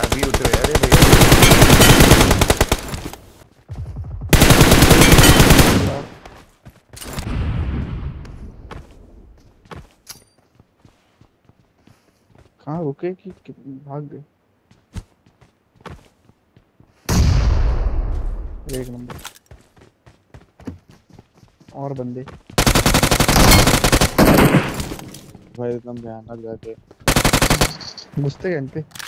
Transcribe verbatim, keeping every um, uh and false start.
अभी उतरे अरे भैया। कहाँ रुके कि, कि भाग गए? एक नंबर। और बंदे भाई एकदम भयानक जाके घुसते हैं इन पे।